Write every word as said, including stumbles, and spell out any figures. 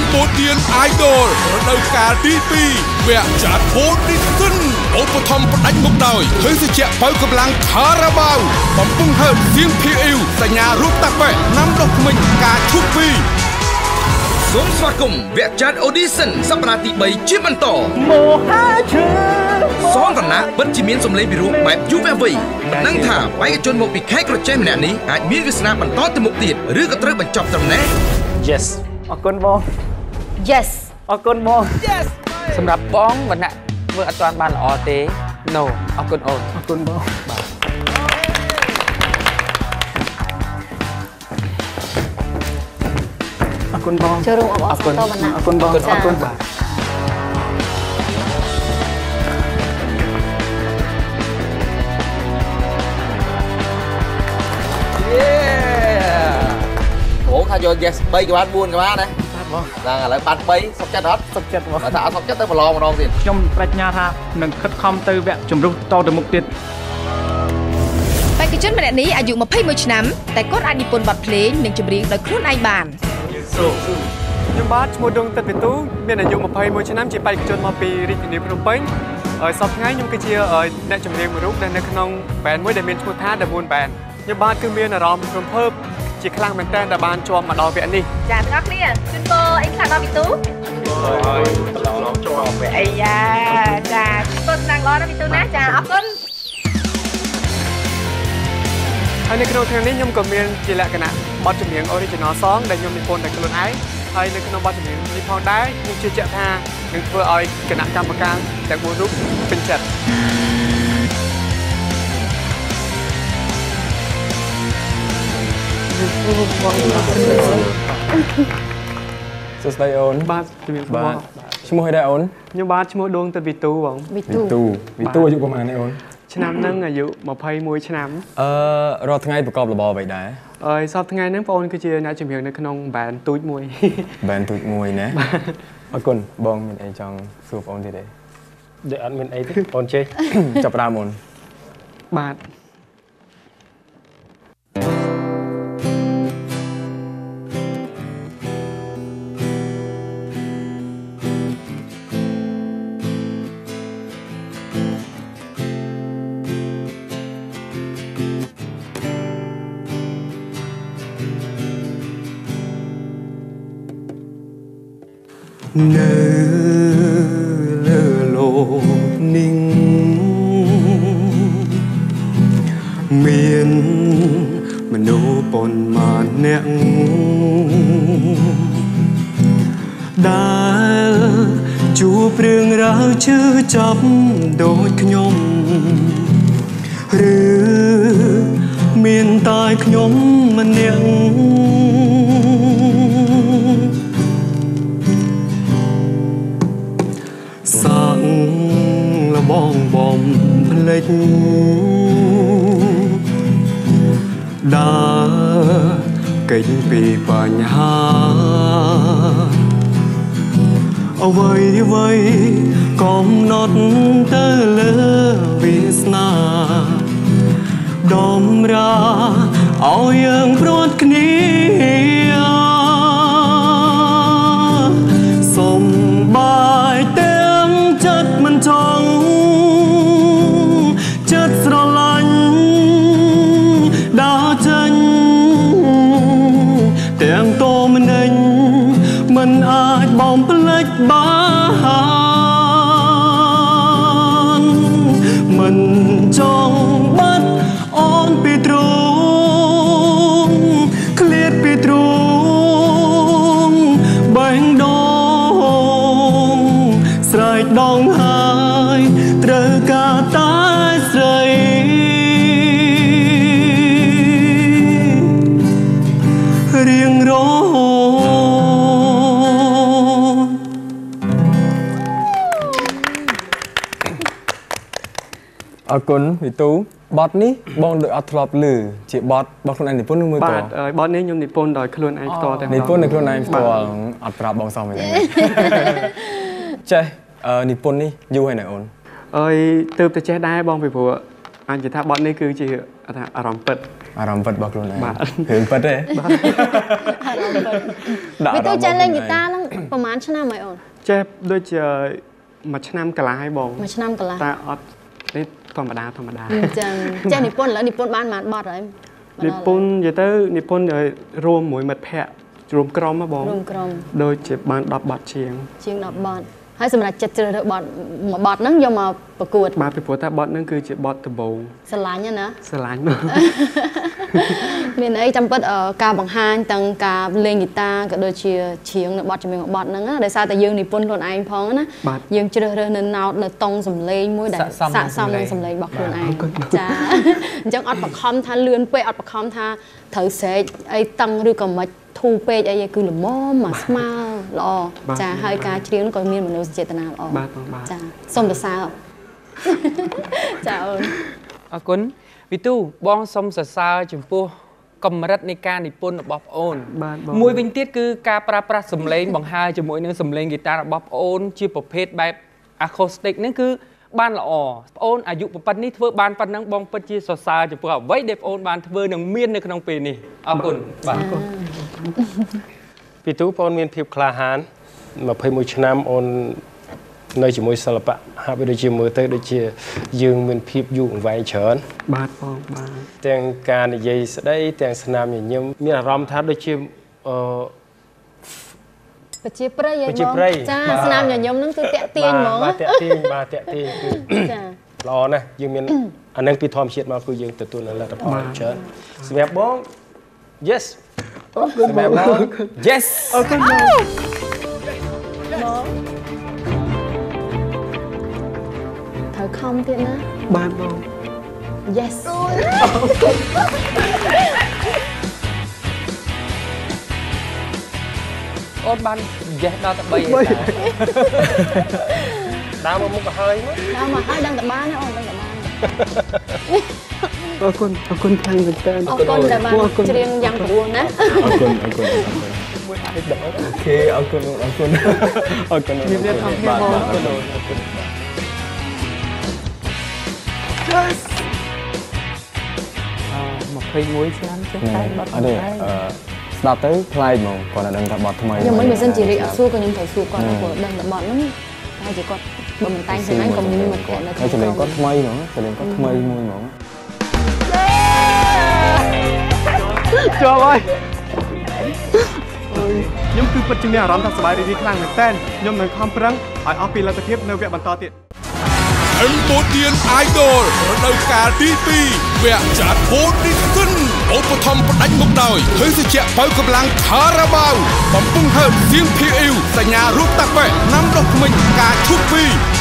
Cambodian Idol រដូវកាលទីពីរវគ្គចាត់ Audition ឧបត្ថម្ភផ្ដាច់មុខដោយភេសជ្ជៈបើកម្លាំង Carabao បំពង់ហើបសៀង ភី អ៊ី សញ្ញារូបតាប៉ែណាំដុសធ្មេញការឈុតពីសូមស្វាគមន៍វគ្គចាត់ Audition សប្តាហ៍ទីបីជាបន្តមហាឈើសងតណាពិតជាមានសម្លេងពិរោះបែបយុវវ័យមិនដឹងថាបេក្ខជនមកពីខេត្តក្រចេះម្នាក់នេះអាចមានវាសនាបន្តទៅមុខទៀតឬក៏ត្រូវបញ្ចប់ត្រឹមនេះ Yes អរគុណបង Yes អរគុណបង Yes សម្រាប់បងវណ្ណៈធ្វើអត់ទាន់បានល្អទេ No អរគុណអូនអរគុណបងបាទអរគុណបងចូលរួមអបអរសាទរវណ្ណៈអរគុណបងអរគុណបាទ Ủa thay vô yes bay cho bạn buồn các bạn này là lại bạn bay sọc chết hết sọc chết mà thả sọc chết tới một lon một lon tiền trong bạch nhà tha nâng khất khom từ vẹn chùm rút to được một tiền បេក្ខជនម្នាក់នេះអាយុ ยี่สิบเอ็ด ឆ្នាំតែគាត់អាចនិពន្ធបទភ្លេងនិងចម្រៀងដោយខ្លួនឯងបានខ្ញុំបាទឈ្មោះដងទឹកវិទូមានអាយុ ยี่สิบเอ็ด ឆ្នាំជាបេក្ខជនមកពីរាជធានីភ្នំពេញហើយសប្តាហ៍ថ្ងៃខ្ញុំគឺជាអ្នកចម្រៀងមួយរូបដែលនៅក្នុង band មួយដែលមានឈ្មោះថា The Moon Band ខ្ញុំបាទគឺមានអារម្មណ៍រំភើបជាខ្លាំងមែនទែនដែលបានជាប់មកដល់វគ្គនេះចាទាំងអស់គ្នាជូនពរអីខ្លះដល់វិទូហើយប្រឡងជាប់វគ្គអីយ៉ាចាជូនពរស្នាងល្អដល់វិទូណាចាអរគុណហើយនៅក្នុងថ្ងៃនេះខ្ញុំក៏មានជាលក្ខណៈបទចម្រៀង original song ដែលខ្ញុំនិពន្ធដោយខ្លួនឯងហើយនៅក្នុងបទចម្រៀងនេះផងដែរខ្ញុំជឿជាក់ថានឹងធ្វើឲ្យគណៈកម្មការទាំងបួនរូបពេញចិត្តសួស្តីអូនបាទជំរាបសួរបាទឈ្មោះអីដែរអូនខ្ញុំបាទឈ្មោះដួងទឹកវិទូបងវិទូវិទូអាយុប្រហែលនេះអូនឆ្នាំហ្នឹងអាយុ ยี่สิบเอ็ด ឆ្នាំអឺរាល់ថ្ងៃប្រកបរបរអ្វីដែរអើយសប្តាហ៍ថ្ងៃហ្នឹងបងអូនគឺជាអ្នកចម្រៀងនៅក្នុង band ទូចមួយ band ទូចមួយណាអរគុណបងមានអីចង់សួរបងអូនទៀតទេដូចអត់មានអីទេបងចេះចាប់ផ្ដើមអូនបាទនៅលើលោកនេះមានមនុស្សប៉ុន្មានអ្នកដែលជួបរឿងរ៉ាវឈឺចាប់ដូចខ្ញុំឬមានតែខ្ញុំម្នាក់សាក់លបងបំភ្លេចដើរគេចពីបញ្ហាអ្វីអ្វីកំណត់ទៅលើវាសនាដំរាឲ្យយើងព្រាត់គ្នាសុំបាយទាំងចិត្តមិនចង់ចិត្តស្រឡាញ់ដើរចេញទាំងតោមនិញមិនអាចបំភ្លេចបានមិនចង់បាត់អូនពីទ្រូងឃ្លាតពីទ្រូងបែងដងស្រែកដងហើយត្រូវការតែស្រីរៀងរអរគុណវិទូបទនេះបងដូចអត់ធ្លាប់ឮជាបទរបស់ខ្លួនឯងនិពន្ធឬមួយក៏បាទបទនេះខ្ញុំនិពន្ធដោយខ្លួនឯងផ្ទាល់តែម្ដងនិពន្ធដោយខ្លួនឯងផ្ទាល់អត់ប្រាប់បងសមទេចេះនិពន្ធនេះយូរហើយណាអូនអើយទើបតែចេះដែរបងពីព្រោះអញនិយាយថាបទនេះគឺជាអារម្មណ៍ពិតអារម្មណ៍ពិតរបស់ខ្លួនឯងរឿងពិតទេអារម្មណ៍ពិតវិទូចេះលេងហ្គីតាហ្នឹងប្រហែលឆ្នាំហើយអូនចេះដូចជាមួយឆ្នាំកន្លះហើយបងមួយឆ្នាំកន្លះតែអត់នេះធម្មតាធម្មតាអញ្ចឹងចេះនិពន្ធឥឡូវនិពន្ធបានប៉ុន្មានបទហើយនិពន្ធនិយាយទៅនិពន្ធរួមមួយមិត្តភ័ក្តិរួមក្រុមហ៎បងរួមក្រុមដូចជាបានដប់បទជាងជាងដប់បទហើយសម្រាប់ចិត្តជ្រើសរើសបទមួយបទហ្នឹងយកមកប្រកួតបាទពីព្រោះថាបទហ្នឹងគឺជាបទដំបូងស្រឡាញ់ណាស្រឡាញ់មានអីចាំពិតការបង្ហាញទាំងការលេងហ្គីតាក៏ដូចជាច្រៀងនៅបទជាមួយមួយបទហ្នឹងដោយសារតែយើងនិពន្ធខ្លួនឯងផងណាយើងជ្រើសរើសនៅណោតនៅតង់សំឡេងមួយដែលស័ក្តិសមនឹងសំឡេងរបស់ខ្លួនឯងចាអញ្ចឹងអត់បខំថាលឿនពេកអត់បខំថាត្រូវស្រែកអីតឹងឬក៏មិនធូរពេកអីគឺល្មមមកស្មើល្អចាហើយការច្រៀងក៏មានមនោសញ្ចេតនាល្អចាសូមសរសើរចាអូនអរគុណវិទូបងសូមសរសើរចំពោះកម្រិតនៃការនិពន្ធរបស់ប្អូនមួយវិញទៀតគឺការប្រើប្រាស់សំឡេងបង្ហើរជាមួយនឹងសំឡេងហ្គីតារបស់ប្អូនជាប្រភេទបែប acoustic ហ្នឹងគឺបានល្អប្អូនអាយុប៉ុណ្ណេះធ្វើបានប៉ុណ្ណឹងបងពិតជាសរសើរចំពោះអ្វីដែលប្អូនបានធ្វើនិងមាននៅក្នុងពេលនេះអរគុណបាទអរគុណពីទូប្អូនមានភាពក្លាហានยี่สิบเอ็ดឆ្នាំអូននៅជាមួយសិល្បៈហាក់បីដូចជាមើលទៅដូចជាយើងមានភាពយូរអង្វែងច្រើនបាទបងបាទទាំងការនិយាយស្ដីទាំងស្នាមញញឹមមានអារម្មណ៍ថាដូចជាអឺប្រជាប្រិយហ្នឹងចាស្នាមញញឹមហ្នឹងគឺតាក់ទាញហ្មងបាទតាក់ទាញបាទតាក់ទាញគឺចាល្អណាស់យើងមានអានឹងពីធម្មជាតិមកគឺយើងទទួលនៅលទ្ធផលច្រើនសម្រាប់បង yes អរគុណបង yes អរគុណបងត្រូវខំទៀតណាបានបង yes អូនបាន yes ដល់តែបីហើយដើរមកមុខទៅហើយមកដើរមកហើយដឹងតែបានអូនដឹងតែបានអរគុណអរគុណខាងមែនតើអរគុណដែលបានច្រៀងយ៉ាងព្រោះណាអរគុណអរគុណមួយអាចដល់អូខេអរគុណអរគុណអរគុណជំរាបថាខ្ញុំបងអរគុណអរគុណ Yes អឺยี่สิบเอ็ดឆ្នាំចេះតែបត់អត់ទេអឺស្ដាប់ទៅប្លែកហ្មងគាត់តែដឹងថាបត់ថ្មីខ្ញុំមិនមិនសិនជារីកអត់សួរក៏ខ្ញុំត្រូវសួរគាត់ថាគាត់ដឹងតែបត់ហ្នឹងហើយជាគាត់បើមិនតែងខ្លួនឯងក៏មានមកគាត់នៅក្នុងចំណេញគាត់ថ្មីហ្មងចំណេញគាត់ថ្មីមួយហ្មងចូលហើយខ្ញុំគឺពិតជាមានអារម្មណ៍ថាសប្បាយរីករាយខ្លាំងមែនតើខ្ញុំនឹងខំប្រឹងឲ្យអស់ពីលទ្ធភាពនៅវគ្គបន្តទៀត Cambodian Idol រដូវកាលទីពីរវគ្គចាត់ Audition ឧបត្ថម្ភផ្ដាច់មុខដោយភេសជ្ជៈបើកម្លាំង Carabao បំពុងហើបសៀងភីអ៊ីវសញ្ញារូបតាក់បែកណាំដុសធ្មេញការឈប់ពី